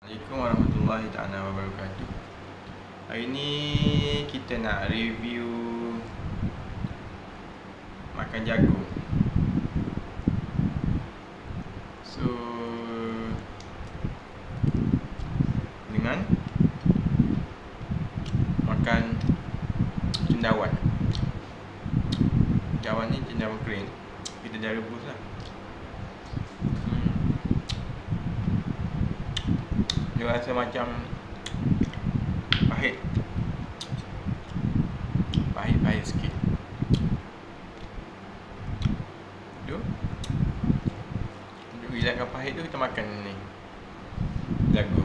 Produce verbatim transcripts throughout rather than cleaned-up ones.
Assalamualaikum warahmatullahi taala wabarakatuh. Hari ni kita nak review makan jagung. So dengan makan cendawan. Cendawan ni cendawan kering. Kita dah rebus lah. Dia rasa macam pahit Pahit-pahit sikit tu. Untuk hilangkan pahit tu, kita makan ni jagung.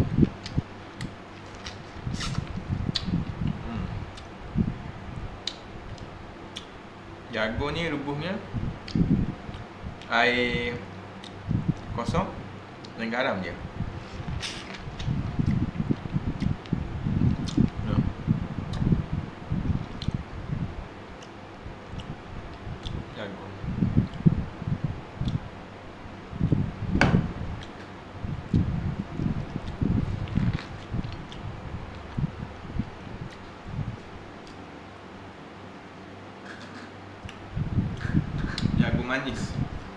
hmm. Jagung ni rebusnya air kosong dan garam je. Jagung manis.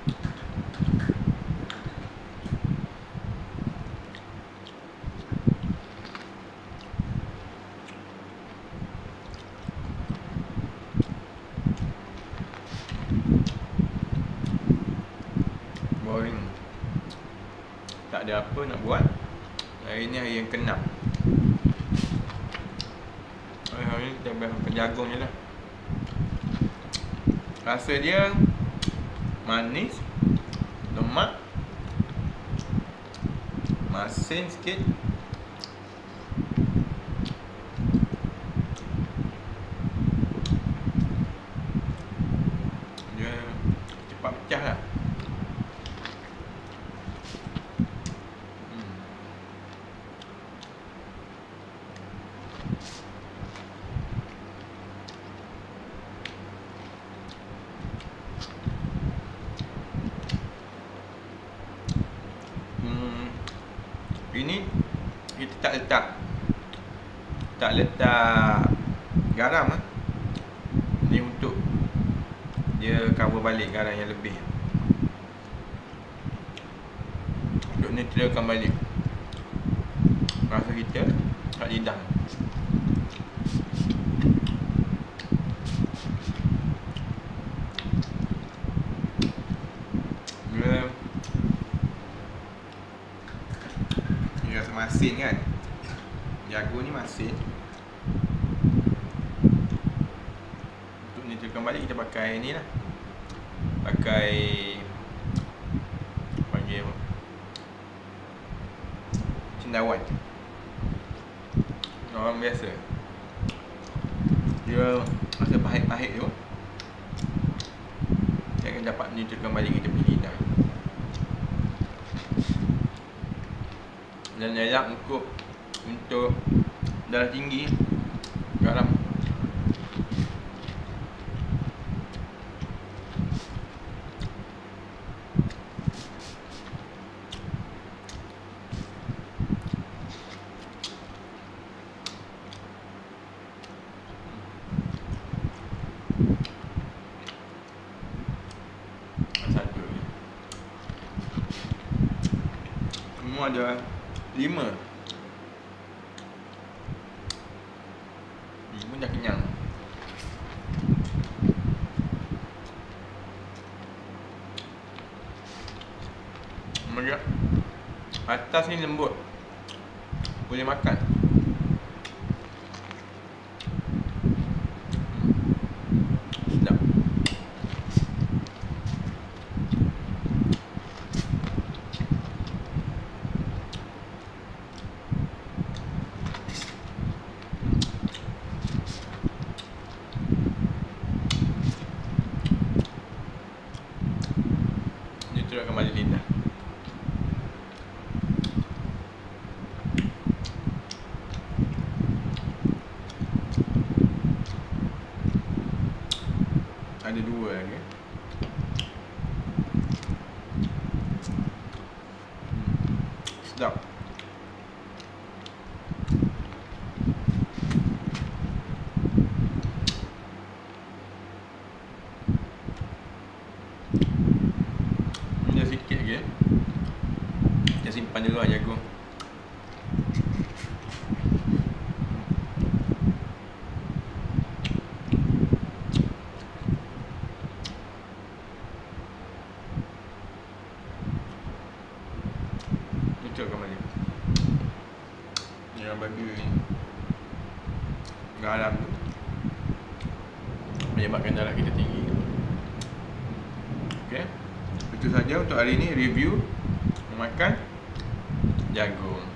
Boring. Tak ada apa nak buat. Hari ni hari yang keenam. Hari ni kita makan jagung je lah. Rasa dia manis, lemak, masin sikit. Dia cepat pecah lah. hmm. Ini kita tak letak Tak letak garam lah. Ni untuk dia cover balik garam yang lebih, untuk neutralkan balik rasa kita kat lidah. Dia rasa masin kan. Jagung ni masin. Untuk neutralkan balik, kita pakai ni lah. Pakai Panggil cendawan. Orang biasa dia rasa pahit-pahit tu, dia akan dapat neutralkan balik kita punya lidah. Dan elak untuk Untuk darah tinggi, garam. Satu lagi. Semua ada lima. Lima dah kenyang. Mereka atas ni lembut, boleh makan. Sedap. Neutralkan balik lidah. Ada dua lagi. Sedap. depan dulu lah jagung. Itu kembali. Yang bagi garam tu menyebabkan darah kita tinggi. Okey. Itu saja untuk hari ini review memakan jagung.